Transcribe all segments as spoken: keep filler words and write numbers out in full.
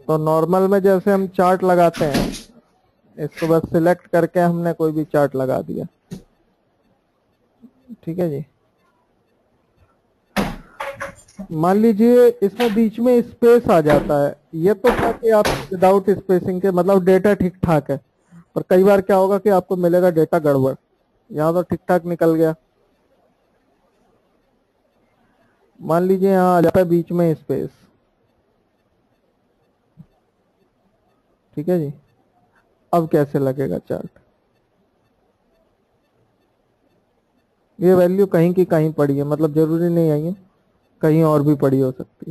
तो नॉर्मल में जैसे हम चार्ट लगाते हैं, इसको बस सिलेक्ट करके हमने कोई भी चार्ट लगा दिया, ठीक है जी। मान लीजिए इसमें बीच में स्पेस आ जाता है, ये तो था कि आप विदाउट स्पेसिंग के मतलब डेटा ठीक ठाक है, पर कई बार क्या होगा कि आपको मिलेगा डेटा गड़बड़। यहाँ तो ठीक ठाक निकल गया, मान लीजिए यहाँ आ जाता है बीच में स्पेस, ठीक है जी। अब कैसे लगेगा चार्ट? ये वैल्यू कहीं की कहीं पड़ी है, मतलब जरूरी नहीं है, कहीं और भी पड़ी हो सकती है।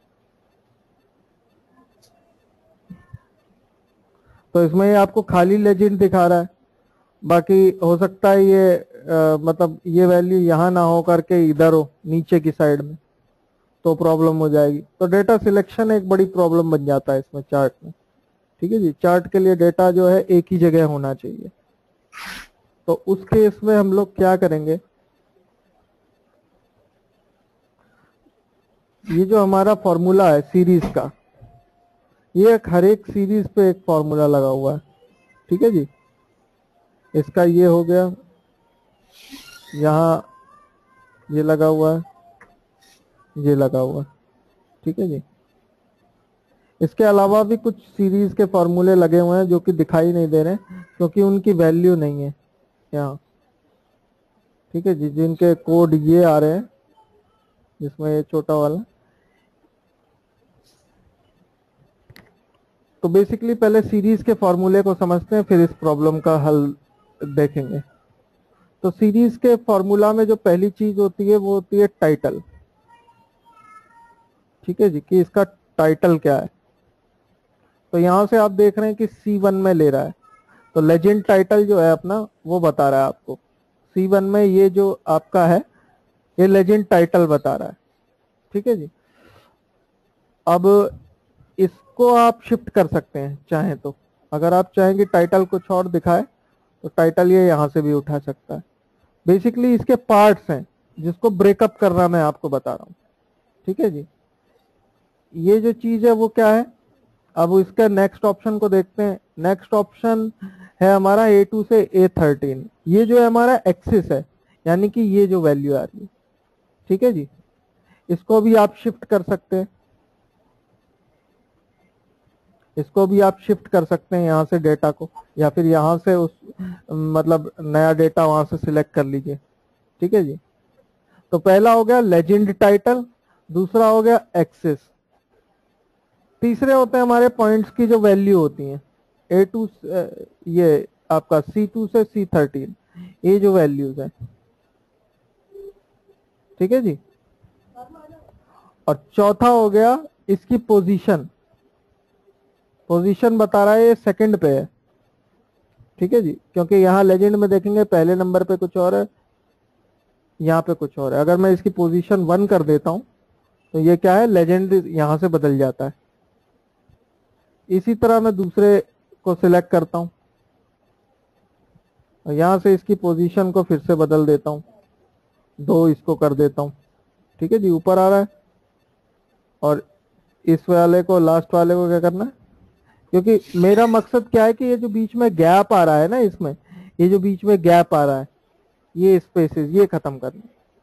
तो इसमें ये आपको खाली लेजेंड दिखा रहा है, बाकी हो सकता है ये आ, मतलब ये वैल्यू यहाँ ना हो करके इधर हो नीचे की साइड में, तो प्रॉब्लम हो जाएगी। तो डेटा सिलेक्शन एक बड़ी प्रॉब्लम बन जाता है इसमें चार्ट में, ठीक है जी। चार्ट के लिए डेटा जो है एक ही जगह होना चाहिए। तो उस केस में हम लोग क्या करेंगे, ये जो हमारा फॉर्मूला है सीरीज का, ये एक हर एक सीरीज पे एक फॉर्मूला लगा हुआ है, ठीक है जी। इसका ये हो गया, यहाँ ये लगा हुआ है, ये लगा हुआ है, ठीक है जी। इसके अलावा भी कुछ सीरीज के फॉर्मूले लगे हुए हैं जो कि दिखाई नहीं दे रहे क्योंकि उनकी वैल्यू नहीं है यहाँ, ठीक है जी। जिनके कोड ये आ रहे हैं, जिसमें ये छोटा वाला, तो बेसिकली पहले सीरीज के फॉर्मूले को समझते हैं, फिर इस प्रॉब्लम का हल देखेंगे। तो सीरीज के फॉर्मूला में जो पहली चीज होती है वो होती है टाइटल, ठीक है जी, कि इसका टाइटल क्या है। तो यहां से आप देख रहे हैं कि सी वन में ले रहा है, तो लेजेंड टाइटल जो है अपना वो बता रहा है आपको। सी वन में ये जो आपका है ये लेजेंड टाइटल बता रहा है, ठीक है जी। अब इसको आप शिफ्ट कर सकते हैं चाहें तो, अगर आप चाहें कि टाइटल कुछ और दिखाए तो टाइटल ये यहां से भी उठा सकता है। बेसिकली इसके पार्ट्स हैं जिसको ब्रेकअप करना मैं आपको बता रहा हूं, ठीक है जी। ये जो चीज है वो क्या है, अब इसका नेक्स्ट ऑप्शन को देखते हैं। नेक्स्ट ऑप्शन है हमारा ए टू से ए थर्टीन, ये जो है हमारा एक्सिस है, यानी कि ये जो वैल्यू आ रही है, ठीक है जी। इसको भी आप शिफ्ट कर सकते हैं, इसको भी आप शिफ्ट कर सकते हैं यहाँ से डेटा को, या फिर यहाँ से उस मतलब नया डेटा वहां से सिलेक्ट कर लीजिए, ठीक है जी। तो पहला हो गया लेजेंड टाइटल, दूसरा हो गया एक्सिस, तीसरे होते हैं हमारे पॉइंट्स की जो वैल्यू होती हैं ए टू, ये आपका सी टू से सी थर्टीन, ये जो वैल्यूज है, ठीक है जी। और चौथा हो गया इसकी पोजीशन, पोजीशन बता रहा है ये सेकंड पे है, ठीक है जी। क्योंकि यहाँ लेजेंड में देखेंगे पहले नंबर पे कुछ और है, यहाँ पे कुछ और है। अगर मैं इसकी पोजीशन वन कर देता हूं तो ये क्या है, लेजेंड यहां से बदल जाता है। इसी तरह मैं दूसरे को सिलेक्ट करता हूं और यहां से इसकी पोजीशन को फिर से बदल देता हूं, दो इसको कर देता हूं, ठीक है जी। ऊपर आ रहा है, और इस वाले को, लास्ट वाले को क्या करना है, क्योंकि मेरा मकसद क्या है कि ये जो बीच में गैप आ रहा है ना, इसमें ये जो बीच में गैप आ रहा है, ये स्पेसेस ये खत्म करना।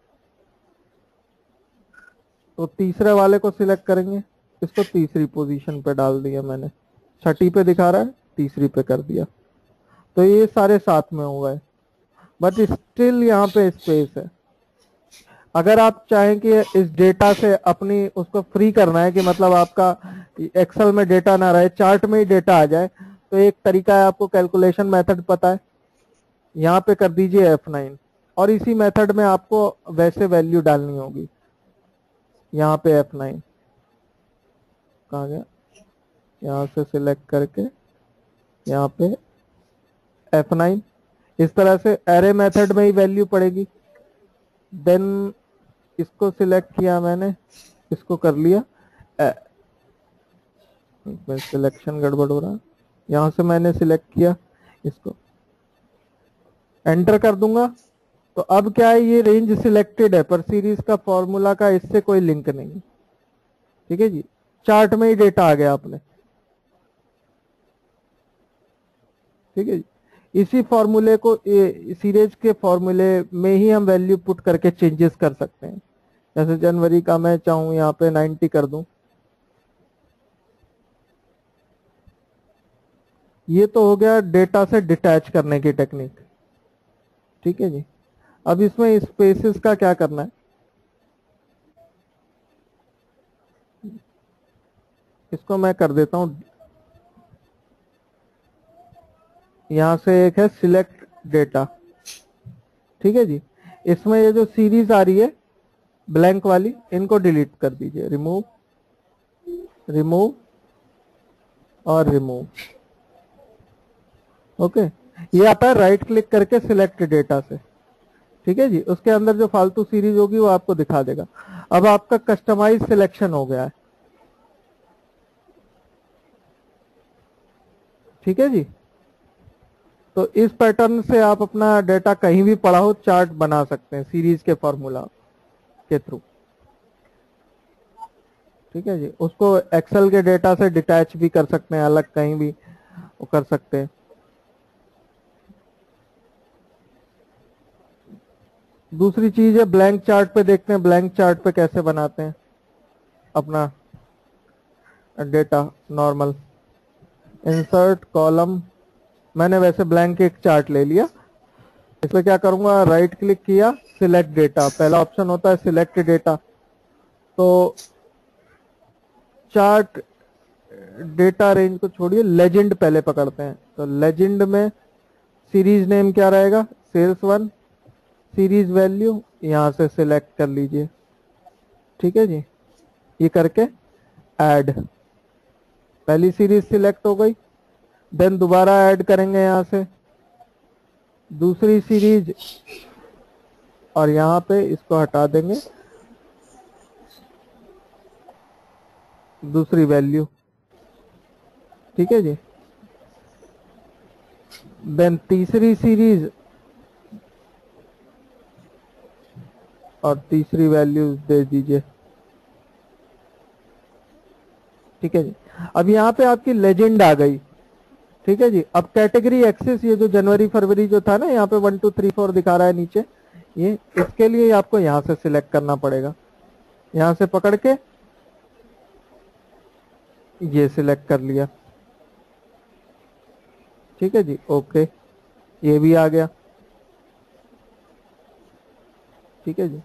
तो तीसरे वाले को सिलेक्ट करेंगे, इसको तीसरी पोजीशन पे डाल दिया मैंने, छठी पे दिखा रहा है, तीसरी पे कर दिया, तो ये सारे साथ में हो गए, बट स्टिल यहाँ पे स्पेस है। अगर आप चाहें कि इस डेटा से अपनी उसको फ्री करना है, कि मतलब आपका एक्सेल में डेटा ना रहे, चार्ट में ही डेटा आ जाए, तो एक तरीका है, आपको कैलकुलेशन मेथड पता है, यहाँ पे कर दीजिए एफ नाइन, और इसी मेथड में आपको वैसे वैल्यू डालनी होगी। यहाँ पे एफ नाइन कहाँ गया, यहाँ से सिलेक्ट करके यहाँ पे एफ नाइन, इस तरह से एरे मेथड में ही वैल्यू पड़ेगी। देन इसको सिलेक्ट किया मैंने, इसको कर लिया, सिलेक्शन गड़बड़ हो रहा, यहां से मैंने सिलेक्ट किया, इसको एंटर कर दूंगा। तो अब क्या है, ये रेंज सिलेक्टेड है पर सीरीज का फॉर्मूला का इससे कोई लिंक नहीं, ठीक है जी। चार्ट में ही डेटा आ गया अपने, ठीक है जी। इसी फॉर्मूले को सीरीज के फॉर्मूले में ही हम वैल्यू पुट करके चेंजेस कर सकते हैं। जैसे जनवरी का मैं चाहूँ यहाँ पे नाइन्टी कर दूं, ये तो हो गया डेटा से डिटैच करने की टेक्निक। ठीक है जी। अब इसमें स्पेसेस का क्या करना है, इसको मैं कर देता हूं, यहां से एक है सिलेक्ट डेटा। ठीक है जी। इसमें ये जो सीरीज आ रही है ब्लैंक वाली, इनको डिलीट कर दीजिए, रिमूव रिमूव और रिमूव। ओके, ये आता है राइट क्लिक करके सिलेक्ट डेटा से। ठीक है जी। उसके अंदर जो फालतू सीरीज होगी वो आपको दिखा देगा। अब आपका कस्टमाइज सिलेक्शन हो गया है। ठीक है जी। तो इस पैटर्न से आप अपना डेटा कहीं भी पड़ा हो चार्ट बना सकते हैं सीरीज के फॉर्मूला के थ्रू। ठीक है जी। उसको एक्सेल के डेटा से डिटैच भी कर सकते हैं, अलग कहीं भी वो कर सकते हैं। दूसरी चीज है ब्लैंक चार्ट पे देखते हैं, ब्लैंक चार्ट पे कैसे बनाते हैं अपना डेटा। नॉर्मल इंसर्ट कॉलम, मैंने वैसे ब्लैंक एक चार्ट ले लिया। इसमें क्या करूंगा, राइट क्लिक किया, सिलेक्ट डेटा, पहला ऑप्शन होता है सिलेक्ट डेटा। तो चार्ट डेटा रेंज को छोड़िए, लेजेंड पहले पकड़ते हैं। तो लेजेंड में सीरीज नेम क्या रहेगा, सेल्स वन, सीरीज वैल्यू यहां से सिलेक्ट कर लीजिए। ठीक है जी। ये करके ऐड, पहली सीरीज सिलेक्ट हो गई। देन दोबारा ऐड करेंगे यहां से दूसरी सीरीज, और यहां पे इसको हटा देंगे, दूसरी वैल्यू। ठीक है जी। देन तीसरी सीरीज और तीसरी वैल्यू दे दीजिए। ठीक है जी। अब यहाँ पे आपकी लेजेंड आ गई। ठीक है जी। अब कैटेगरी एक्सेस, ये जो जनवरी फरवरी जो था ना, यहाँ पे वन टू थ्री फोर दिखा रहा है नीचे, ये इसके लिए आपको यहाँ से सिलेक्ट करना पड़ेगा। यहाँ से पकड़ के ये सिलेक्ट कर लिया। ठीक है जी। ओके, ये भी आ गया। ठीक है जी।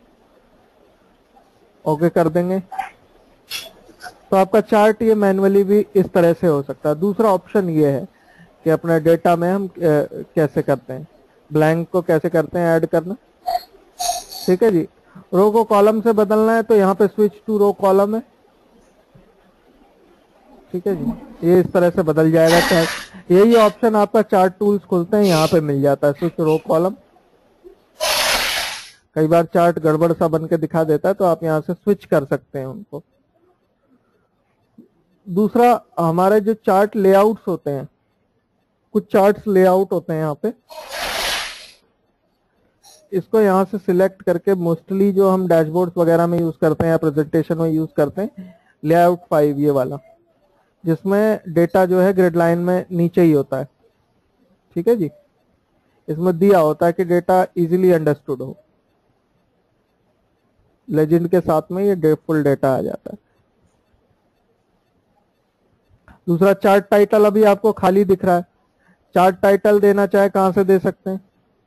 ओके कर देंगे तो आपका चार्ट ये मैन्युअली भी इस तरह से हो सकता है। दूसरा ऑप्शन ये है कि अपने डेटा में हम कैसे करते हैं, ब्लैंक को कैसे करते हैं ऐड करना। ठीक है जी। रो को कॉलम से बदलना है तो यहाँ पे स्विच टू रो कॉलम है। ठीक है जी। ये इस तरह से बदल जाएगा चार्ट। यही ऑप्शन आपका चार्ट टूल्स खुलते हैं, यहाँ पे मिल जाता है स्विच रो कॉलम। कई बार चार्ट गड़बड़ सा बन के दिखा देता है तो आप यहाँ से स्विच कर सकते हैं उनको। दूसरा, हमारे जो चार्ट लेआउट्स होते हैं, कुछ चार्ट्स लेआउट होते हैं यहाँ पे, इसको यहाँ से सिलेक्ट करके, मोस्टली जो हम डैशबोर्ड्स वगैरह में यूज करते हैं या प्रेजेंटेशन में यूज करते हैं, लेआउट फाइव ये वाला, जिसमें डेटा जो है ग्रिड लाइन में नीचे ही होता है। ठीक है जी। इसमें दिया होता है कि डेटा इजीली अंडरस्टूड हो, लेजेंड के साथ में ये फुल डेटा आ जाता है। दूसरा, चार्ट टाइटल अभी आपको खाली दिख रहा है, चार्ट टाइटल देना चाहे कहां से दे सकते हैं।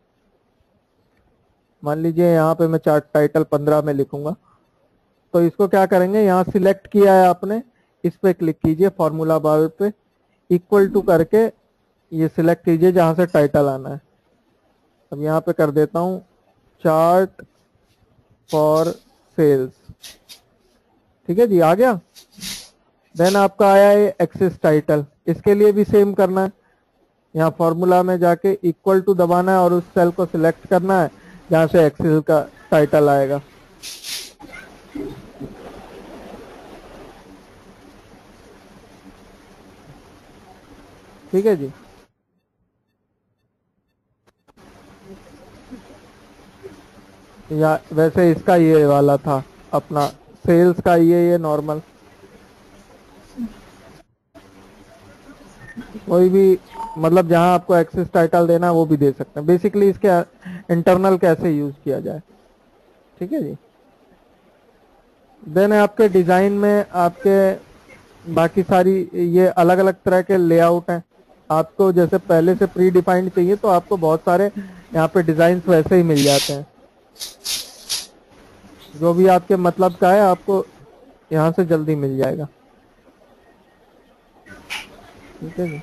मान लीजिए यहाँ पे मैं चार्ट टाइटल पंद्रह में लिखूंगा, तो इसको क्या करेंगे, यहाँ सिलेक्ट किया है आपने, इस पे क्लिक कीजिए, फॉर्मूला बार पे इक्वल टू करके ये सिलेक्ट कीजिए जहां से टाइटल आना है। अब यहाँ पे कर देता हूं चार्ट फॉर सेल्स। ठीक है जी, आ गया। देन आपका आया है एक्सेस टाइटल, इसके लिए भी सेम करना है। यहाँ फॉर्मूला में जाके इक्वल टू दबाना है और उस सेल को सिलेक्ट करना है जहां से एक्सेल का टाइटल आएगा। ठीक है जी। या वैसे इसका ये वाला था अपना सेल्स का, ये ये नॉर्मल कोई भी मतलब जहां आपको एक्सेस टाइटल देना है वो भी दे सकते हैं। बेसिकली इसके इंटरनल कैसे यूज किया जाए, ठीक है जी। देन आपके डिजाइन में आपके बाकी सारी ये अलग अलग तरह के लेआउट हैं। आपको जैसे पहले से प्री डिफाइंड चाहिए तो आपको बहुत सारे यहाँ पे डिजाइन्स वैसे ही मिल जाते हैं। जो भी आपके मतलब का है आपको यहाँ से जल्दी मिल जाएगा, ठीक है जी।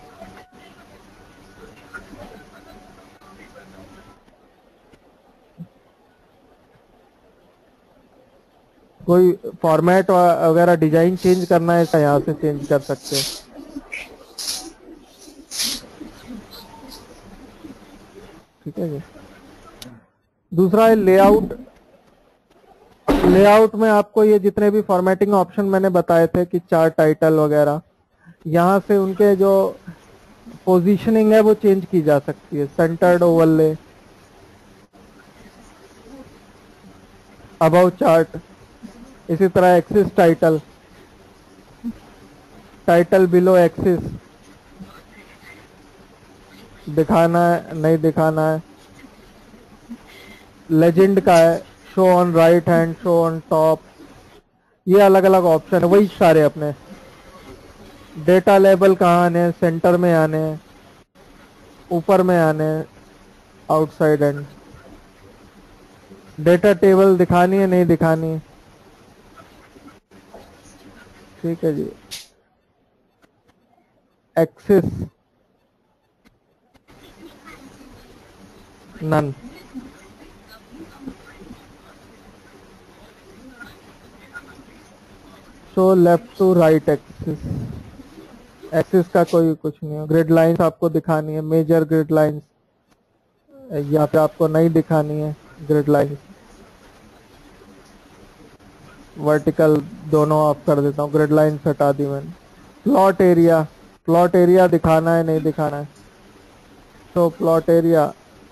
कोई फॉर्मेट वगैरह डिजाइन चेंज करना है तो यहाँ से चेंज कर सकते हैं, ठीक है जी। दूसरा है लेआउट। लेआउट में आपको ये जितने भी फॉर्मेटिंग ऑप्शन मैंने बताए थे कि चार्ट टाइटल वगैरह, यहाँ से उनके जो पोजीशनिंग है वो चेंज की जा सकती है। सेंटर्ड ओवरले, अबव चार्ट, इसी तरह axis title, title below axis, दिखाना है नहीं दिखाना है। लेजेंड का है, show on right hand, show on top, ये अलग अलग ऑप्शन है वही सारे अपने। डेटा लेबल कहाँ आने, सेंटर में आने, ऊपर में आने, आउटसाइड एंड। डेटा टेबल दिखानी है नहीं दिखानी, ठीक है जी। Axes none, show left to right axis, axis का कोई कुछ नहीं है। ग्रिड लाइंस आपको दिखानी है, मेजर ग्रिड लाइंस, या फिर आपको नहीं दिखानी है ग्रिड लाइंस। वर्टिकल दोनों ऑफ कर देता हूँ, ग्रिड लाइंस हटा दी मैंने। प्लॉट एरिया, प्लॉट एरिया दिखाना है नहीं दिखाना है, तो प्लॉट एरिया,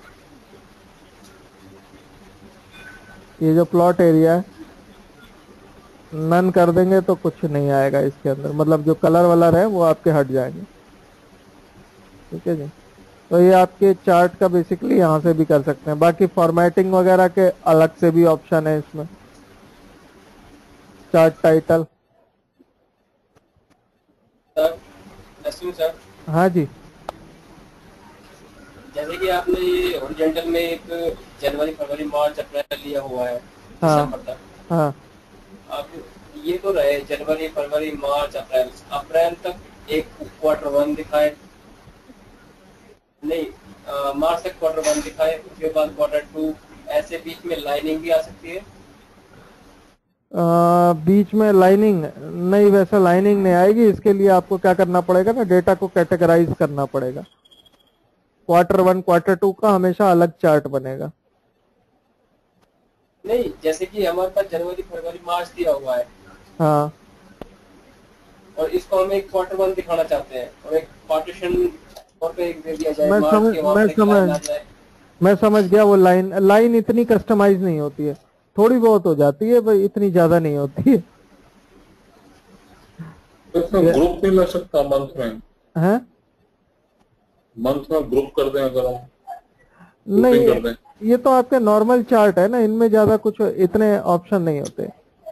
ये जो प्लॉट एरिया है नन कर देंगे तो कुछ नहीं आएगा इसके अंदर, मतलब जो कलर वलर है वो आपके हट जाएंगे, ठीक है जी। तो ये आपके चार्ट का बेसिकली यहाँ से भी कर सकते हैं। बाकी फॉर्मेटिंग वगैरह के अलग से भी ऑप्शन है इसमें। चार्ट टाइटल, सर सर हाँ जी, जैसे कि आपने ये हॉरिजॉन्टल में एक जनवरी फरवरी मार्च अप्रैल लिया हुआ है, हाँ दिसंबर तक। हाँ आप ये तो रहे जनवरी फरवरी मार्च अप्रैल, अप्रैल तक एक क्वार्टर वन दिखाए, नहीं अ, मार्च तक क्वार्टर वन दिखाए, उसके बाद क्वार्टर टू, ऐसे बीच में लाइनिंग भी आ सकती है। आ, बीच में लाइनिंग नहीं, वैसा लाइनिंग नहीं आएगी। इसके लिए आपको क्या करना पड़ेगा ना, डेटा को कैटेगराइज करना पड़ेगा। क्वार्टर वन क्वार्टर टू का हमेशा अलग चार्ट बनेगा। नहीं, जैसे कि हमारे पास जनवरी फरवरी मार्च दिया हुआ है हाँ, और इसको हम एक क्वार्टर वन दिखाना चाहते हैं और एक पार्टीशन और पे एक दे दिया जाए, मैं मार्च समझ के वहां मैं पर एक लाइन आ समझ जाए। मैं समझ गया। वो लाइन लाइन इतनी कस्टमाइज नहीं होती है, थोड़ी बहुत हो जाती है भाई, इतनी ज्यादा नहीं होती है। तो इसमें ये- ग्रुप नहीं लग सकता मंथ में? हैं? मंथ में ग्रुप कर दें अगर हम, नहीं, ग्रुपिंग कर दें। ये तो आपके नॉर्मल चार्ट है ना, इनमें ज्यादा कुछ इतने ऑप्शन नहीं होते।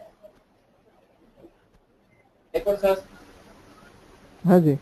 एक और सर हाँ जी,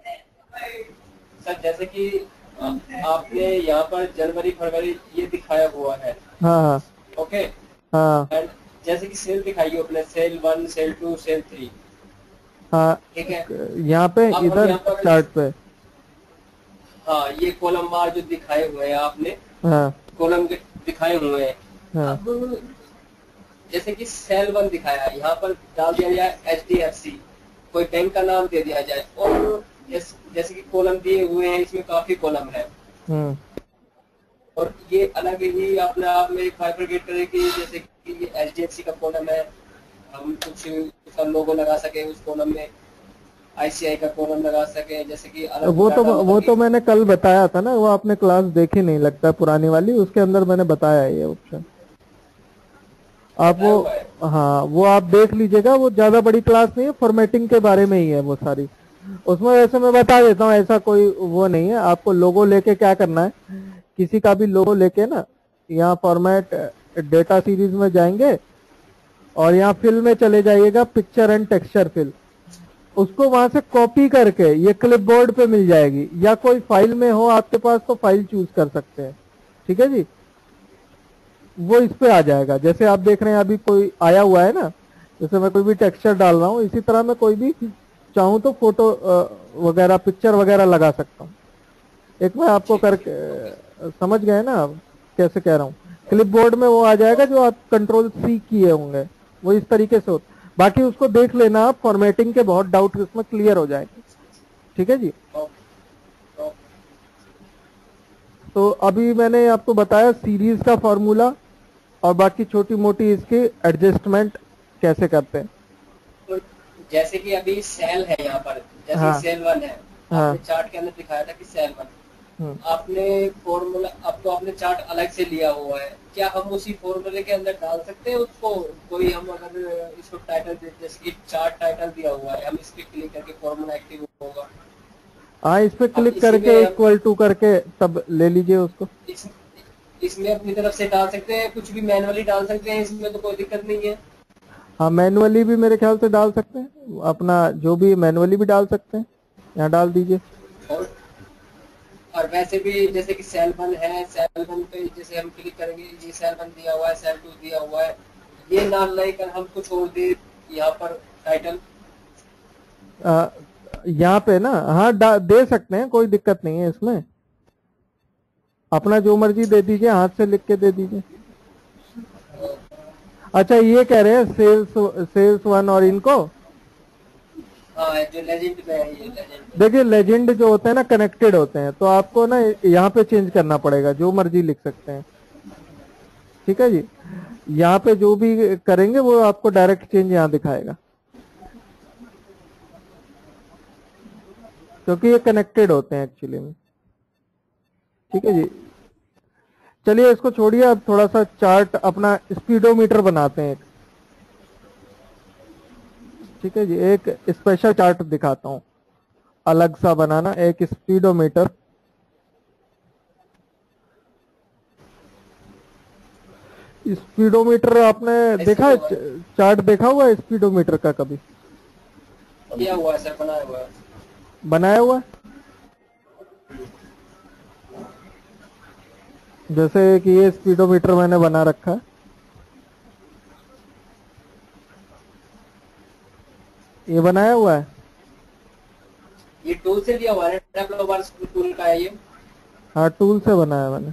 सर जैसे कि आ- आपने यहाँ पर जनवरी फरवरी ये दिखाया हुआ है, हाँ हाँ ओके, हाँ एंड जैसे कि सेल दिखाई है अपने, cell one cell two cell three, हाँ। ठीक है। यहाँ पे अब हम इधर यहाँ पर चार्ट पे, हाँ ये कॉलम बार जो दिखाए हुए हैं आपने, हाँ कॉलम के दिखाए हुए हैं। हाँ अब जैसे कि सेल वन दिखाया है, यहाँ पर डाल दिया जाए एच डी एफ सी, कोई बैंक का नाम दे दिया जाए, और जैस, जैसे कि कॉलम दिए हुए हैं, इसमें काफी कॉलम है हम्म और ये अलग ही अपने आप में बाइफरकेट करे कि जैसे कि ये एच डी एफ सी का कॉलम है, हम कुछ उसका लोगो लगा सके उस कॉलम में, आई सी आई का कॉलम लगा सके, जैसे कि अलग वो तो डाटा वो मतलब तो कि मैंने कल बताया था ना, वो आपने क्लास देखी नहीं लगता, पुरानी वाली, उसके अंदर मैंने बताया ये ऑप्शन। आप बताया वो, हुआ है। हाँ वो आप देख लीजिएगा, वो ज्यादा बड़ी क्लास नहीं है, फॉर्मेटिंग के बारे में ही है वो सारी। उसमें वैसे मैं बता देता हूँ, ऐसा कोई वो नहीं है। आपको लोगो लेके क्या करना है, किसी का भी लोगो लेके ना, यहाँ फॉर्मेट डेटा सीरीज में जाएंगे और यहाँ फिल में चले जाइएगा, पिक्चर एंड टेक्सचर फिल। उसको वहां से कॉपी करके ये क्लिपबोर्ड पे मिल जाएगी, या कोई फाइल में हो आपके पास तो फाइल चूज कर सकते हैं। ठीक है जी, वो इस पे आ जाएगा। जैसे आप देख रहे हैं अभी कोई आया हुआ है ना, जैसे मैं कोई भी टेक्सचर डाल रहा हूँ, इसी तरह मैं कोई भी चाहूँ तो फोटो वगैरह पिक्चर वगैरह लगा सकता हूँ। एक मैं आपको करके अ, समझ गए ना आप कैसे कह रहा हूँ। क्लिपबोर्ड में वो आ जाएगा जो आप कंट्रोल सी किए होंगे, वो इस तरीके से होता। बाकी उसको देख लेना आप, फॉर्मेटिंग के बहुत डाउट उसमें क्लियर हो जाएंगे। ठीक है जी। तो अभी मैंने आपको बताया सीरीज का फॉर्मूला, और बाकी छोटी मोटी इसकी एडजस्टमेंट कैसे करते हैं। तो जैसे कि अभी सेल है यहाँ पर, जैसे हाँ। सेल वन है, हाँ। आपने चार्ट के अंदर दिखाया था कि सेल वन, हम्म। आपने फॉर्मूला, अब तो आपने चार्ट अलग से लिया हुआ है, क्या हम उसी फॉर्मूले के अंदर डाल सकते हैं उसको? कोई हम अगर इसको टाइटल दे, जैसे कि चार्ट टाइटल दिया हुआ है, हम इस पे क्लिक करके फॉर्मूला एक्टिव होगा। हाँ, इस पे अब क्लिक इसी करके में हम- इक्वल टू करके तब ले लीजिए उसको। इस, इसमें अपनी तरफ से डाल सकते हैं, कुछ भी मैनुअली डाल सकते हैं, इसमें तो कोई दिक्कत नहीं है। हाँ, मैनुअली भी मेरे ख्याल से डाल सकते हैं, अपना जो भी मैनुअली भी डाल सकते हैं, यहाँ डाल दीजिए। और और वैसे भी जैसे कि सेल वन है, सेल वन पे जैसे हम क्लिक करेंगे, ये सेल वन दिया हुआ है, सेल टू दिया हुआ है, ये ना लेकर हम कुछ और दे यहाँ पर टाइटल। आ, यहाँ पे ना, हाँ डा- दे सकते हैं, कोई दिक्कत नहीं है इसमें। अपना जो मर्जी दे दीजिए, हाथ से लिख के दे दीजिए। अच्छा, ये कह रहे हैं सेल्स सेल्स वन और इनको। हाँ, जो लेजेंड में है, ये लेजेंड। देखिए, लेजेंड जो होते हैं ना कनेक्टेड होते हैं, तो आपको ना यहाँ पे चेंज करना पड़ेगा, जो मर्जी लिख सकते हैं। ठीक है जी, यहाँ पे जो भी करेंगे वो आपको डायरेक्ट चेंज यहाँ दिखाएगा, क्योंकि ये कनेक्टेड होते हैं एक्चुअली में। ठीक है जी, चलिए इसको छोड़िए, अब थोड़ा सा चार्ट अपना स्पीडोमीटर बनाते हैं एक। ठीक है जी, एक स्पेशल चार्ट दिखाता हूं, अलग सा बनाना, एक स्पीडोमीटर। स्पीडोमीटर आपने देखा है, चार्ट देखा हुआ है स्पीडोमीटर का कभी? किया हुआ है सर, बनाया हुआ है। बनाया हुआ है। जैसे कि ये स्पीडोमीटर मैंने बना रखा है, ये बनाया हुआ है। ये टूल से लिया हुआ है, डेवलपर टूल का है ये। हाँ, टूल से बनाया मैंने।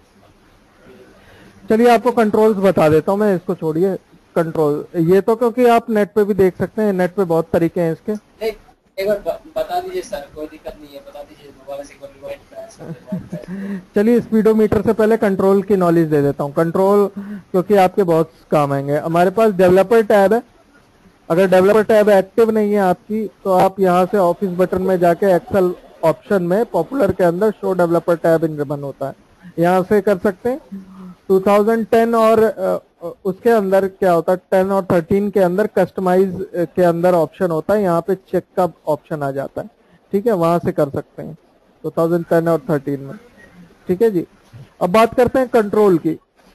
चलिए आपको कंट्रोल्स बता देता हूँ मैं, इसको छोड़िए। कंट्रोल ये तो, क्योंकि आप नेट पे भी देख सकते हैं, नेट पे बहुत तरीके हैं इसके। नहीं, एक बार ब- बता दीजिए सर, कोई दिक्कत नहीं है, बता दीजिए दोबारा से, एक बार रिवाइंड कराएं। चलिए स्पीडोमीटर से पहले कंट्रोल की नॉलेज दे देता हूँ। कंट्रोल क्योंकि आपके बहुत काम आएंगे। हमारे पास डेवलपर टैब है, अगर डेवलपर टैब एक्टिव नहीं है आपकी, तो आप यहाँ से ऑफिस बटन में जाके एक्सेल ऑप्शन में पॉपुलर के अंदर show developer tab in ribbon होता है, यहाँ से कर सकते हैं। टू थाउजेंड टेन और अ, उसके अंदर क्या होता है, टेन और थर्टीन के अंदर कस्टमाइज के अंदर ऑप्शन होता है, यहाँ पे चेक का ऑप्शन आ जाता है। ठीक है, वहां से कर सकते हैं टू थाउजेंड टेन और थर्टीन में। ठीक है जी, अब बात करते हैं कंट्रोल की।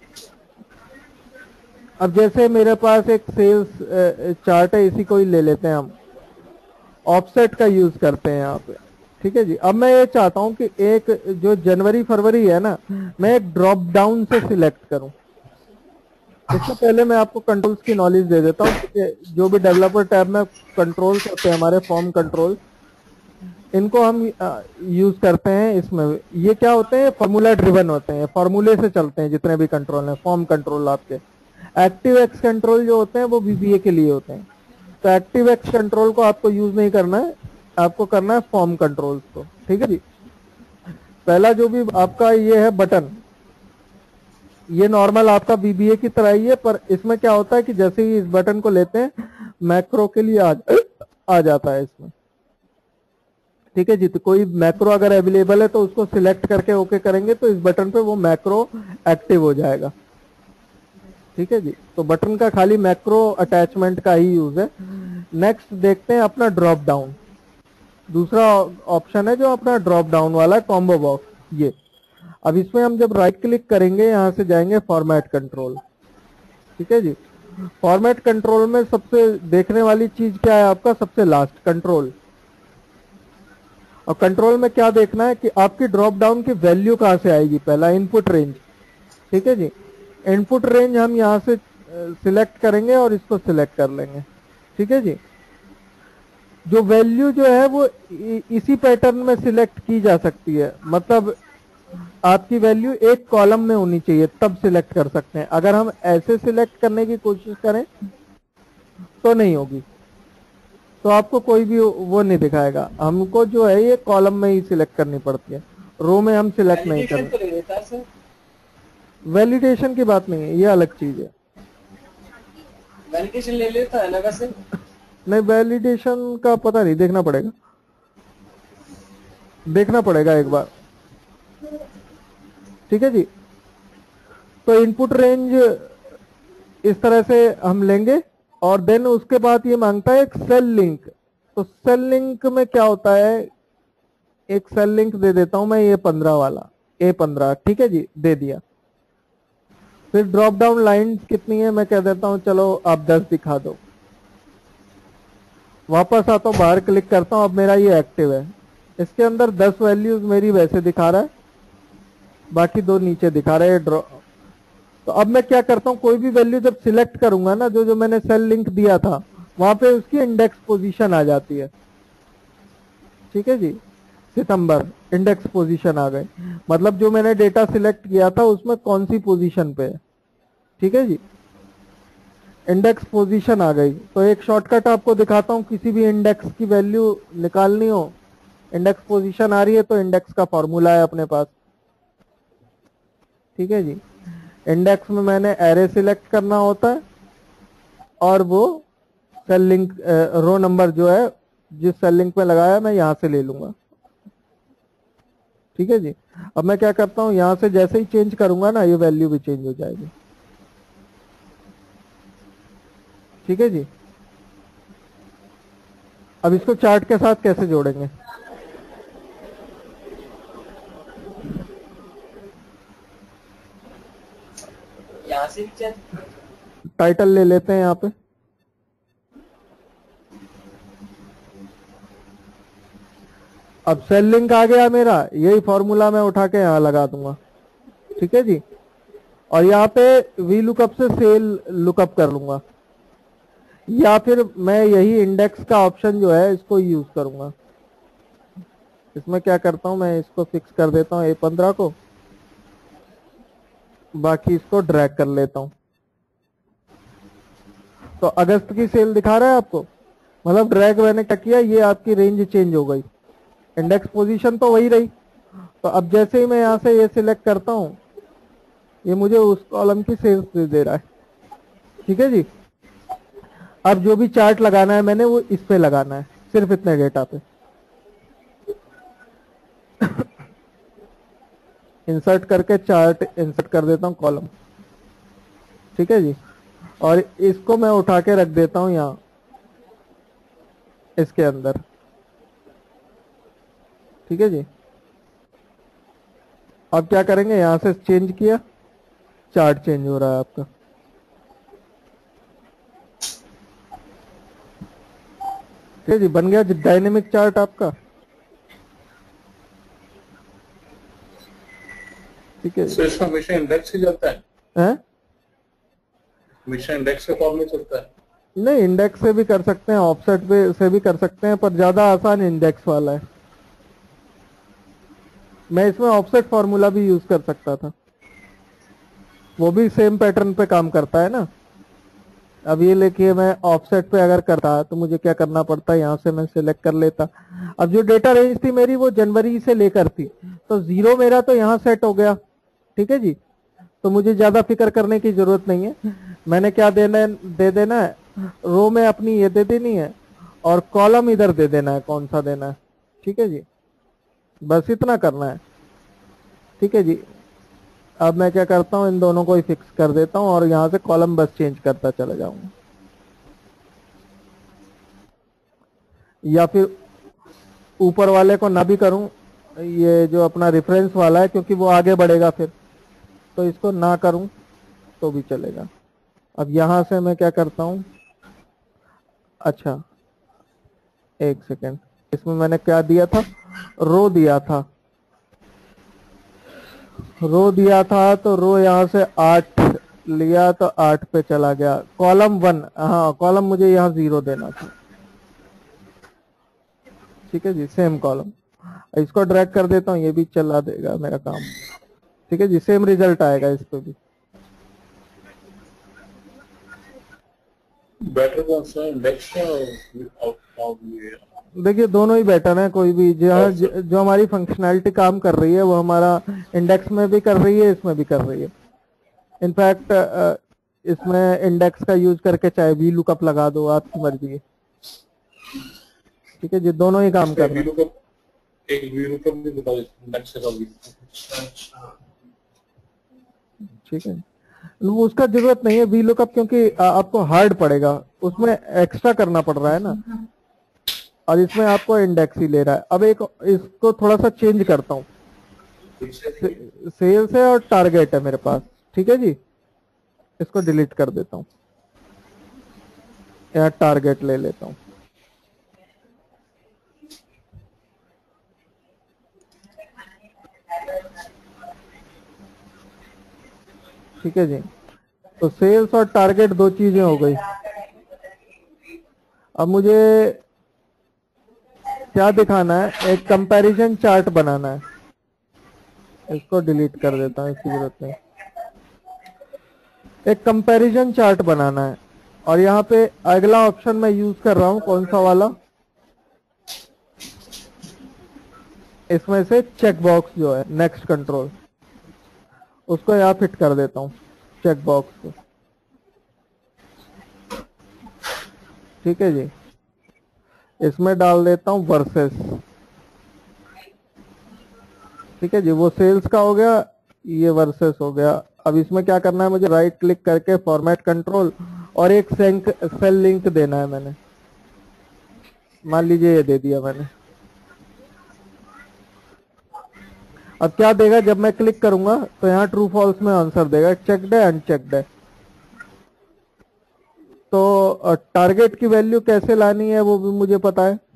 अब जैसे मेरे पास एक सेल्स चार्ट है, इसी को ही ले लेते हैं हम, ऑफसेट का यूज करते हैं यहाँ पे। ठीक है जी, अब मैं ये चाहता हूं कि एक जो जनवरी फरवरी है ना, मैं एक ड्रॉप डाउन से सिलेक्ट करूं। इससे पहले मैं आपको कंट्रोल्स की नॉलेज दे देता हूं। जो भी डेवलपर टैब में कंट्रोल्स होते हैं हमारे, फॉर्म कंट्रोल, इनको हम यूज करते हैं इसमें। ये क्या होते हैं, फॉर्मूला ड्रिवन होते हैं, फॉर्मूले से चलते हैं जितने भी कंट्रोल हैं। फॉर्म कंट्रोल आपके, एक्टिव एक्स कंट्रोल जो होते हैं वो वीबीए के लिए होते हैं। तो एक्टिव एक्स कंट्रोल को आपको यूज नहीं करना है, आपको करना है फॉर्म कंट्रोल्स को। ठीक है जी, पहला जो भी आपका ये है बटन, ये नॉर्मल आपका बीबीए की तरह ही है, पर इसमें क्या होता है कि जैसे ही इस बटन को लेते हैं मैक्रो के लिए आ, आ जाता है इसमें। ठीक है जी, तो कोई मैक्रो अगर अवेलेबल है तो उसको सिलेक्ट करके ओके करेंगे तो इस बटन पे वो मैक्रो एक्टिव हो जाएगा। ठीक है जी, तो बटन का खाली मैक्रो अटैचमेंट का ही यूज है। नेक्स्ट देखते हैं अपना ड्रॉप डाउन। दूसरा ऑप्शन है जो अपना ड्रॉप डाउन वाला कॉम्बो बॉक्स ये। अब इसमें हम जब राइट क्लिक करेंगे यहाँ से जाएंगे फॉर्मेट कंट्रोल। ठीक है जी, फॉर्मेट कंट्रोल में सबसे देखने वाली चीज क्या है आपका, सबसे लास्ट कंट्रोल। और कंट्रोल में क्या देखना है कि आपकी ड्रॉप डाउन की वैल्यू कहां से आएगी, पहला इनपुट रेंज। ठीक है जी, इनपुट रेंज हम यहां से सिलेक्ट करेंगे और इसको सिलेक्ट कर लेंगे। ठीक है जी, जो वैल्यू जो है वो इसी पैटर्न में सिलेक्ट की जा सकती है, मतलब आपकी वैल्यू एक कॉलम में होनी चाहिए तब सिलेक्ट कर सकते हैं। अगर हम ऐसे सिलेक्ट करने की कोशिश करें तो नहीं होगी, तो आपको कोई भी वो नहीं दिखाएगा। हमको जो है ये कॉलम में ही सिलेक्ट करनी पड़ती है, रो में हम सिलेक्ट नहीं वैलिडेशन तो करें। ले लेता है सर। वैलिडेशन की बात नहीं है, ये अलग चीज है। वैलिडेशन ले लेता है ना वैसे। नहीं, वैलिडेशन का पता नहीं, देखना पड़ेगा, देखना पड़ेगा एक बार। ठीक है जी, तो इनपुट रेंज इस तरह से हम लेंगे और देन उसके बाद ये मांगता है एक सेल लिंक। तो सेल लिंक में क्या होता है, एक सेल लिंक दे देता हूं मैं, ये पंद्रह वाला ए पंद्रह। ठीक है जी, दे दिया। फिर ड्रॉप डाउन लाइन कितनी है, मैं कह देता हूं चलो आप दस दिखा दो। वापस आता हूं, बाहर क्लिक करता हूं, अब मेरा ये एक्टिव है। इसके अंदर दस वैल्यूज मेरी वैसे दिखा रहा है, बाकी दो नीचे दिखा रहे हैं ड्रॉ। तो अब मैं क्या करता हूं, कोई भी वैल्यू जब सिलेक्ट करूंगा ना, जो जो मैंने सेल लिंक दिया था वहां पे उसकी इंडेक्स पोजीशन आ जाती है। ठीक है जी, सितंबर इंडेक्स पोजीशन आ गए, मतलब जो मैंने डेटा सिलेक्ट किया था उसमें कौन सी पोजीशन पे है। ठीक है जी, इंडेक्स पोजीशन आ गई। तो एक शॉर्टकट आपको दिखाता हूं, किसी भी इंडेक्स की वैल्यू निकालनी हो, इंडेक्स पोजीशन आ रही है तो इंडेक्स का फॉर्मूला है अपने पास। ठीक है जी, इंडेक्स में मैंने एरे सिलेक्ट करना होता है और वो सेल लिंक रो नंबर जो है जिस सेल लिंक में लगाया मैं यहां से ले लूंगा। ठीक है जी, अब मैं क्या करता हूं, यहां से जैसे ही चेंज करूंगा ना ये वैल्यू भी चेंज हो जाएगी। ठीक है जी, अब इसको चार्ट के साथ कैसे जोड़ेंगे, यहाँ से भी चेंज। टाइटल ले लेते हैं यहाँ पे। अब सेल लिंक आ गया मेरा, यही फॉर्मूला मैं उठा के यहाँ लगा दूंगा। ठीक है जी, और यहाँ पे वी लुकअप से सेल लुकअप कर लूंगा, या फिर मैं यही इंडेक्स का ऑप्शन जो है इसको यूज करूंगा। इसमें क्या करता हूं, मैं इसको फिक्स कर देता हूं ए पंद्रह को, बाकी इसको ड्रैग कर लेता हूं। तो अगस्त की सेल दिखा रहा है आपको, मतलब ड्रैग मैंने क्या किया, ये आपकी रेंज चेंज हो गई, इंडेक्स पोजीशन तो वही रही। तो अब जैसे ही मैं यहां से ये सिलेक्ट करता हूं, ये मुझे उस कॉलम की सेल्स दे दे रहा है। ठीक है जी, अब जो भी चार्ट लगाना है मैंने वो इस पे लगाना है, सिर्फ इतने डेटा पे। इंसर्ट करके चार्ट इंसर्ट कर देता हूं कॉलम। ठीक है जी, और इसको मैं उठा के रख देता हूं यहां इसके अंदर। ठीक है जी, अब क्या करेंगे, यहां से चेंज किया, चार्ट चेंज हो रहा है आपका। ठीक है जी, बन गया डायनेमिक चार्ट आपका। ठीक है, तो इसमें हमेशा इंडेक्स ही चलता है, हैं? हमेशा इंडेक्स के फॉर्म में चलता है। नहीं, इंडेक्स से भी कर सकते हैं, ऑफसेट पे से भी कर सकते हैं, पर ज्यादा आसान इंडेक्स वाला है। मैं इसमें ऑफसेट फॉर्मूला भी यूज कर सकता था, वो भी सेम पैटर्न पे काम करता है ना। अब ये लेके मैं ऑफसेट पे अगर करता तो मुझे क्या करना पड़ता, यहाँ से मैं सिलेक्ट कर लेता। अब जो डेटा रेंज थी मेरी वो जनवरी से लेकर थी, तो जीरो मेरा तो यहाँ सेट हो गया। ठीक है जी, तो मुझे ज्यादा फिक्र करने की जरूरत नहीं है। मैंने क्या देना है, दे देना है रो में अपनी ये दे देनी है, और कॉलम इधर दे देना है, कौन सा देना है। ठीक है जी, बस इतना करना है। ठीक है जी, अब मैं क्या करता हूं, इन दोनों को ही फिक्स कर देता हूं और यहां से कॉलम बस चेंज करता चला जाऊंगा। या फिर ऊपर वाले को ना भी करूं, ये जो अपना रेफरेंस वाला है, क्योंकि वो आगे बढ़ेगा फिर, तो इसको ना करूं तो भी चलेगा। अब यहां से मैं क्या करता हूं, अच्छा एक सेकेंड, इसमें मैंने क्या दिया था, रो दिया था, रो दिया था तो रो यहाँ से आठ लिया तो आठ पे चला गया। कॉलम वन, हाँ कॉलम मुझे यहाँ जीरो देना था, ठीक है जी, सेम कॉलम। इसको ड्रैग कर देता हूँ, ये भी चला देगा मेरा काम, ठीक है जी, सेम रिजल्ट आएगा इस पे भी। बेटर कौन सा है, इंडेक्स का और और ये देखिए दोनों ही बेटर हैं, कोई भी जहाँ अच्छा। ज- जो हमारी फंक्शनैलिटी काम कर रही है वो हमारा इंडेक्स में भी कर रही है, इसमें भी कर रही है। इनफैक्ट इसमें इंडेक्स का यूज करके चाहे वी लुकअप लगा दो, आपकी मर्जी है, ठीक है जी, दोनों ही काम कर एक रहे हैं। वीलुकअप एक वीलुकअप भी बता दीजिए, इंडेक्स का वीलुकअप। ठीक है, वो उसका जरूरत नहीं है वी लुकअप, क्योंकि आ, आपको हार्ड पड़ेगा, उसमें एक्स्ट्रा करना पड़ रहा है ना, और इसमें आपको इंडेक्स ही ले रहा है। अब एक इसको थोड़ा सा चेंज करता हूँ, सेल्स है और टारगेट है मेरे पास, ठीक है जी, इसको डिलीट कर देता हूँ, यहाँ टारगेट ले लेता हूँ। ठीक है जी, तो सेल्स और टारगेट दो चीजें हो गई। अब मुझे क्या दिखाना है, एक कंपैरिजन चार्ट बनाना है, इसको डिलीट कर देता हूँ, इसकी जरूरत नहीं। एक कंपैरिजन चार्ट बनाना है, और यहाँ पे अगला ऑप्शन मैं यूज कर रहा हूँ, कौन सा वाला, इसमें से चेक बॉक्स जो है नेक्स्ट कंट्रोल, उसको यहाँ फिट कर देता हूँ चेक बॉक्स को, ठीक है जी। इसमें डाल देता हूँ वर्सेस, ठीक है जी, वो सेल्स का हो गया, ये वर्सेस हो गया। अब इसमें क्या करना है मुझे, राइट क्लिक करके फॉर्मेट कंट्रोल, और एक सेंक सेल लिंक देना है मैंने, मान लीजिए ये दे दिया मैंने। अब क्या देगा, जब मैं क्लिक करूंगा तो यहाँ ट्रू फॉल्स में आंसर देगा, चेक्ड है अनचेक्ड है। तो टारगेट की वैल्यू कैसे लानी है वो भी मुझे पता है,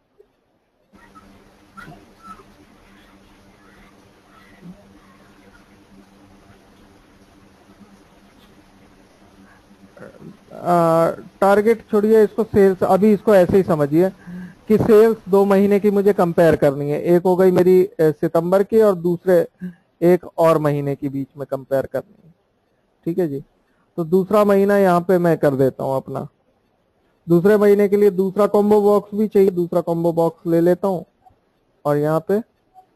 टारगेट छोड़िए, इसको सेल्स, अभी इसको ऐसे ही समझिए कि सेल्स दो महीने की मुझे कंपेयर करनी है, एक हो गई मेरी अ, सितंबर की, और दूसरे एक और महीने के बीच में कंपेयर करनी है, ठीक है जी। तो दूसरा महीना यहाँ पे मैं कर देता हूँ अपना, दूसरे महीने के लिए दूसरा कॉम्बो बॉक्स भी चाहिए, दूसरा कॉम्बो बॉक्स ले लेता हूँ, और यहाँ पे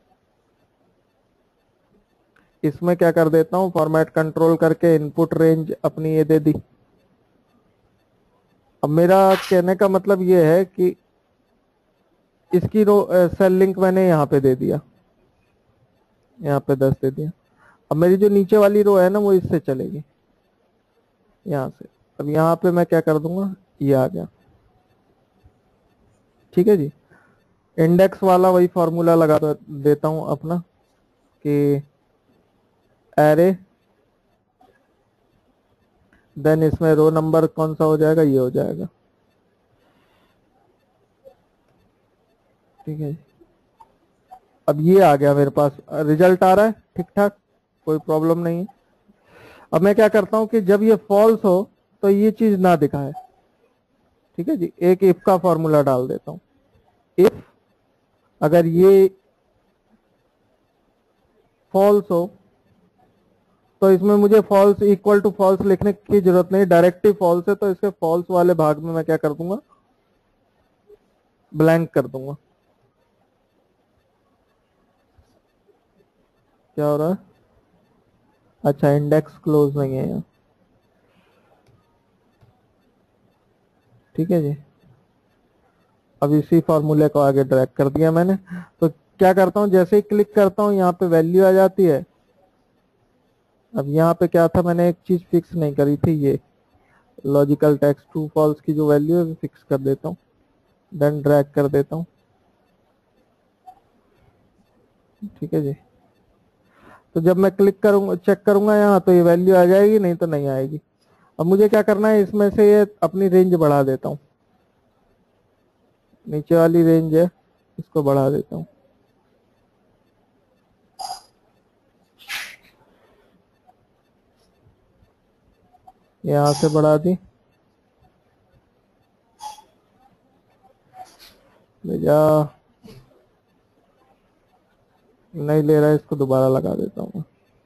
इसमें क्या कर देता हूँ, फॉर्मेट कंट्रोल करके इनपुट रेंज अपनी ये दे दी। अब मेरा कहने का मतलब ये है कि इसकी रो सेल लिंक मैंने यहाँ पे दे दिया, यहाँ पे दस दे दिया। अब मेरी जो नीचे वाली रो है ना वो इससे चलेगी, यहाँ से। अब यहाँ पे मैं क्या कर दूंगा, ये आ गया, ठीक है जी। इंडेक्स वाला वही फॉर्मूला लगा देता हूँ अपना कि एरे, देन इसमें रो नंबर कौन सा हो जाएगा, ये हो जाएगा, ठीक है। अब ये आ गया मेरे पास, रिजल्ट आ रहा है ठीक ठाक, कोई प्रॉब्लम नहीं है। अब मैं क्या करता हूं कि जब ये फॉल्स हो तो ये चीज ना दिखाए, ठीक है जी। एक इफ का फॉर्मूला डाल देता हूं, इफ अगर ये फॉल्स हो तो इसमें मुझे फॉल्स इक्वल टू फॉल्स लिखने की जरूरत नहीं, डायरेक्टली फॉल्स है तो इसके फॉल्स वाले भाग में मैं क्या कर दूंगा, ब्लैंक कर दूंगा। क्या हो रहा है, अच्छा इंडेक्स क्लोज नहीं है यहाँ, ठीक है जी। अब इसी फॉर्मूले को आगे ड्रैग कर दिया मैंने। तो क्या करता हूँ, जैसे ही क्लिक करता हूँ यहाँ पे वैल्यू आ जाती है। अब यहाँ पे क्या था, मैंने एक चीज फिक्स नहीं करी थी, ये लॉजिकल टेक्स्ट ट्रू फॉल्स की जो वैल्यू है फिक्स कर देता हूँ, देन ड्रैग कर देता हूँ। ठीक है जी। तो जब मैं क्लिक करूंगा, चेक करूंगा यहाँ, तो ये वैल्यू आ जाएगी, नहीं तो नहीं आएगी। अब मुझे क्या करना है, इसमें से ये अपनी रेंज बढ़ा देता हूँ, नीचे वाली रेंज है इसको बढ़ा देता हूँ। यहाँ से बढ़ा दी, ले जा, नहीं ले रहा है, इसको दोबारा लगा देता हूँ।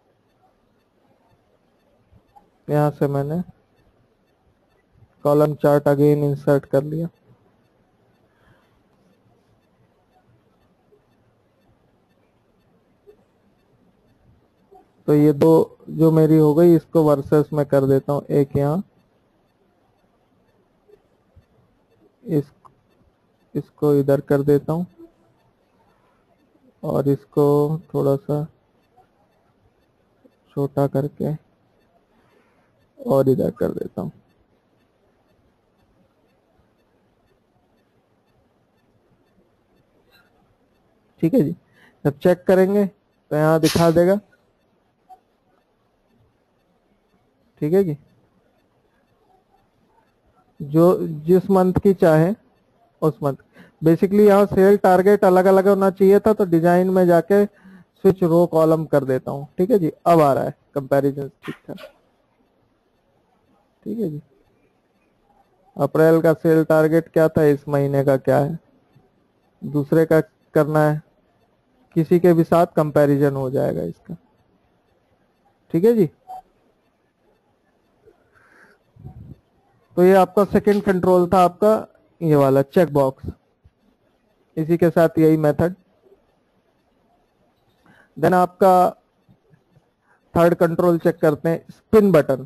यहाँ से मैंने कॉलम चार्ट अगेन इंसर्ट कर लिया। तो ये दो जो मेरी हो गई, इसको वर्सेस में कर देता हूँ, एक यहाँ, इस इसको इधर कर देता हूँ, और इसको थोड़ा सा छोटा करके और इधर कर देता हूँ। ठीक है जी। जब चेक करेंगे तो यहाँ दिखा देगा। ठीक है जी। जो जिस मंथ की चाहे उस मंथ, बेसिकली यहाँ सेल टारगेट अलग अलग होना चाहिए था, तो डिजाइन में जाके स्विच रो कॉलम कर देता हूँ। ठीक है जी। अब आ रहा है कंपैरिजन ठीक ठाक। ठीक है जी। अप्रैल का सेल टारगेट क्या था, इस महीने का क्या है, दूसरे का करना है, किसी के भी साथ कंपैरिजन हो जाएगा इसका। ठीक है जी। तो ये आपका सेकंड कंट्रोल था, आपका ये वाला चेक बॉक्स, इसी के साथ यही मेथड। देन आपका थर्ड कंट्रोल चेक करते हैं, स्पिन बटन।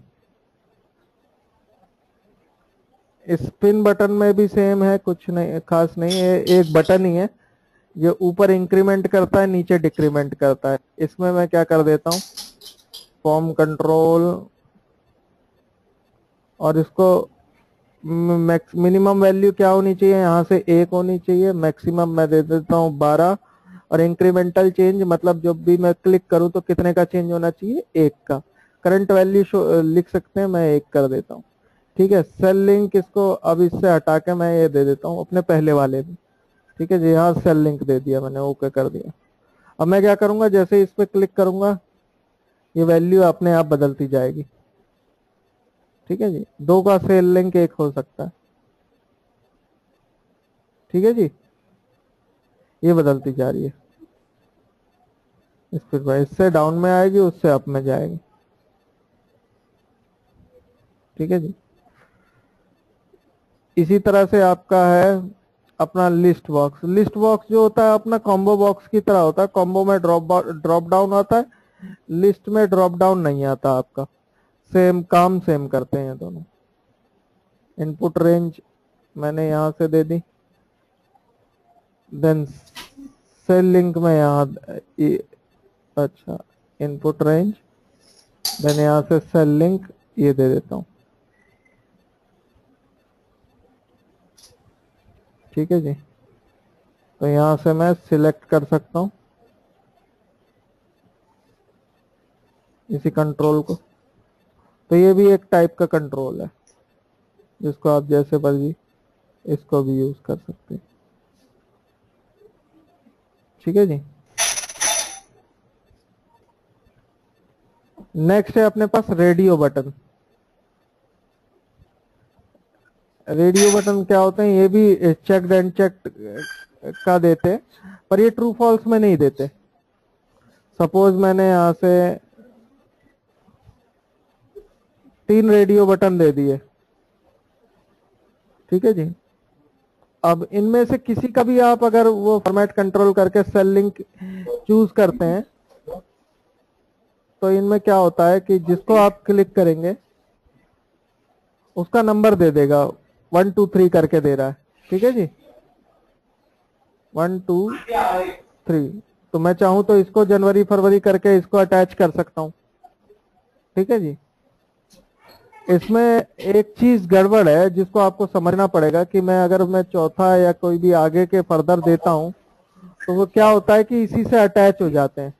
स्पिन बटन में भी सेम है, कुछ नहीं खास नहीं है, एक बटन ही है, ये ऊपर इंक्रीमेंट करता है, नीचे डिक्रीमेंट करता है। इसमें मैं क्या कर देता हूं, फॉर्म कंट्रोल, और इसको मिनिमम वैल्यू क्या होनी चाहिए, यहाँ से एक होनी चाहिए, मैक्सिमम मैं दे देता हूँ बारह, और इंक्रीमेंटल चेंज मतलब जब भी मैं क्लिक करूँ तो कितने का चेंज होना चाहिए, एक का। करंट वैल्यू लिख सकते हैं, मैं एक कर देता हूँ। ठीक है। सेल लिंक, इसको अब इससे हटा के मैं ये दे देता हूँ अपने पहले वाले में। ठीक है जी। यहाँ सेल लिंक दे दिया मैंने, ओके कर दिया। अब मैं क्या करूंगा, जैसे इस पे क्लिक करूंगा ये वैल्यू अपने आप बदलती जाएगी। ठीक है जी। दो का सेल लिंक एक हो सकता है। ठीक है जी। ये बदलती जा रही है, इस पर इससे डाउन में आएगी, उससे अप में जाएगी। ठीक है जी। इसी तरह से आपका है अपना लिस्ट बॉक्स। लिस्ट बॉक्स जो होता है अपना कॉम्बो बॉक्स की तरह होता है, कॉम्बो में ड्रॉप ड्रॉप डाउन आता है, लिस्ट में ड्रॉप डाउन नहीं आता आपका। सेम काम सेम करते हैं दोनों। इनपुट रेंज मैंने यहां से दे दी, देन सेल लिंक में यहाँ, अच्छा इनपुट रेंज, देन यहां से सेल लिंक ये दे देता हूं। ठीक है जी। तो यहां से मैं सिलेक्ट कर सकता हूं इसी कंट्रोल को। तो ये भी एक टाइप का कंट्रोल है, जिसको आप जैसे मर्जी इसको भी यूज कर सकते हैं। ठीक है जी। नेक्स्ट है अपने पास रेडियो बटन। रेडियो बटन क्या होते हैं, ये भी चेक एंड चेक का देते हैं, पर ये ट्रू फॉल्स में नहीं देते। सपोज मैंने यहां से तीन रेडियो बटन दे दिए। ठीक है जी। अब इनमें से किसी का भी आप अगर वो फॉर्मेट कंट्रोल करके सेल लिंक चूज करते हैं, तो इनमें क्या होता है कि जिसको आप क्लिक करेंगे उसका नंबर दे देगा, वन टू थ्री करके दे रहा है। ठीक है जी। One two three. तो मैं चाहूं तो इसको जनवरी फरवरी करके इसको अटैच कर सकता हूं। ठीक है जी। इसमें एक चीज गड़बड़ है जिसको आपको समझना पड़ेगा कि मैं अगर मैं चौथा या कोई भी आगे के फर्दर देता हूं तो वो क्या होता है कि इसी से अटैच हो जाते हैं।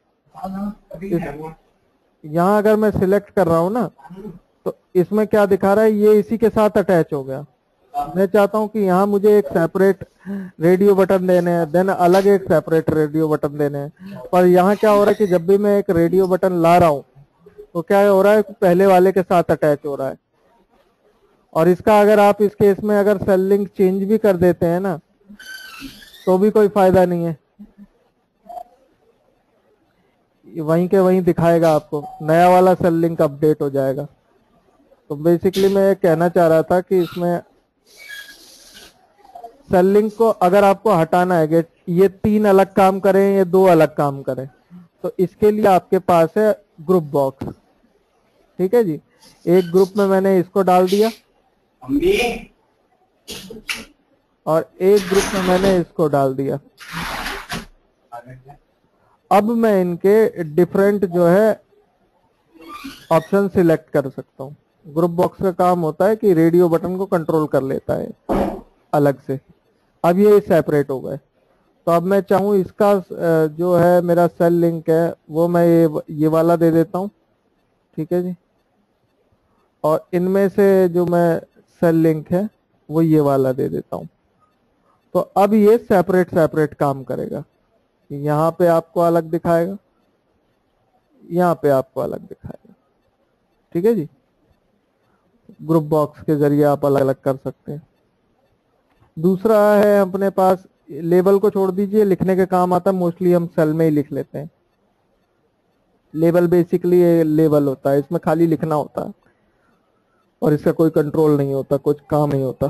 यहाँ अगर मैं सिलेक्ट कर रहा हूँ ना, तो इसमें क्या दिखा रहा है, ये इसी के साथ अटैच हो गया। मैं चाहता हूँ कि यहाँ मुझे एक सेपरेट रेडियो बटन देने हैं, देन अलग एक सेपरेट रेडियो बटन देने हैं। पर यहाँ क्या हो रहा है कि जब भी मैं एक रेडियो बटन ला रहा हूँ तो क्या हो रहा है, पहले वाले के साथ अटैच हो रहा है। और इसका अगर आप इस केस में अगर सेल लिंक चेंज भी कर देते हैं ना, तो भी कोई फायदा नहीं है, वहीं के वहीं दिखाएगा आपको, नया वाला सेल लिंक अपडेट हो जाएगा। तो बेसिकली मैं ये कहना चाह रहा था कि इसमें सेल लिंक को अगर आपको हटाना है कि ये तीन अलग काम करें, ये दो अलग काम करें, तो इसके लिए आपके पास है ग्रुप बॉक्स। ठीक है जी, एक ग्रुप में मैंने इसको डाल दिया और एक ग्रुप में मैंने इसको डाल दिया। अब मैं इनके डिफरेंट जो है ऑप्शन सिलेक्ट कर सकता हूँ। ग्रुप बॉक्स का काम होता है कि रेडियो बटन को कंट्रोल कर लेता है अलग से। अब ये सेपरेट हो गए, तो अब मैं चाहूँ इसका जो है मेरा सेल लिंक है वो मैं ये ये वाला दे देता हूँ। ठीक है जी, और इनमें से जो मैं सेल लिंक है वो ये वाला दे देता हूँ। तो अब ये सेपरेट सेपरेट काम करेगा। यहाँ पे आपको अलग दिखाएगा, यहाँ पे आपको अलग दिखाएगा। ठीक है जी, ग्रुप बॉक्स के जरिए आप अलग अलग कर सकते हैं। दूसरा है अपने पास लेबल को छोड़ दीजिए, लिखने के काम आता है, मोस्टली हम सेल में ही लिख लेते हैं। लेबल बेसिकली लेबल होता है, इसमें खाली लिखना होता है और इसका कोई कंट्रोल नहीं होता, कुछ काम नहीं होता।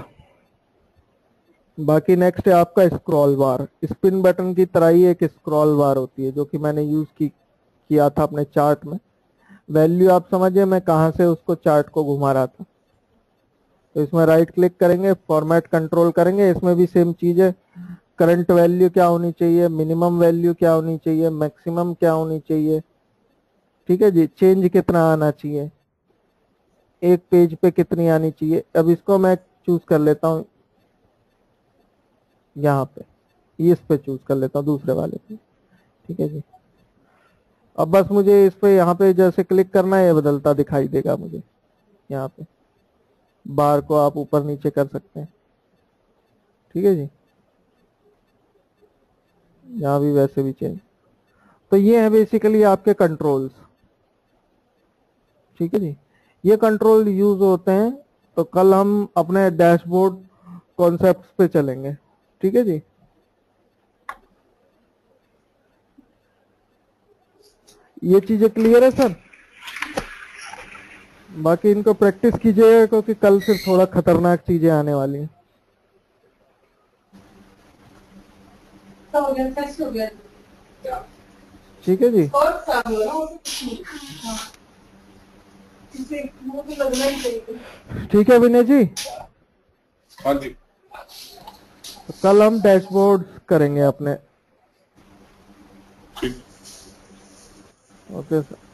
बाकी नेक्स्ट है आपका स्क्रॉल बार। स्पिन बटन की तरह ही एक स्क्रॉल बार होती है जो कि मैंने यूज की किया था अपने चार्ट में। वैल्यू आप समझिए मैं कहां से उसको चार्ट को घुमा रहा था। तो इसमें राइट क्लिक करेंगे, फॉर्मेट कंट्रोल करेंगे, इसमें भी सेम चीज है। करंट वैल्यू क्या होनी चाहिए, मिनिमम वैल्यू क्या होनी चाहिए, मैक्सिमम क्या होनी चाहिए। ठीक है जी, चेंज कितना आना चाहिए, एक पेज पे कितनी आनी चाहिए। अब इसको मैं चूज कर लेता हूँ, यहाँ पे इस पे चूज कर लेता हूँ, दूसरे वाले पे। ठीक है जी, अब बस मुझे इस पे यहाँ पे जैसे क्लिक करना है, ये बदलता दिखाई देगा मुझे। यहाँ पे बार को आप ऊपर नीचे कर सकते हैं। ठीक है जी, यहाँ भी वैसे भी चेंज। तो ये है बेसिकली आपके कंट्रोल्स। ठीक है जी, ये कंट्रोल यूज होते हैं। तो कल हम अपने डैशबोर्ड कॉन्सेप्ट्स पे चलेंगे। ठीक है जी, ये चीजें क्लियर है सर? बाकी इनको प्रैक्टिस कीजिएगा क्योंकि कल फिर थोड़ा खतरनाक चीजें आने वाली हैं। ठीक है जी, ठीक है विनय जी। हाँ जी, तो कल हम डैशबोर्ड करेंगे अपने। ठीक। Okay sir.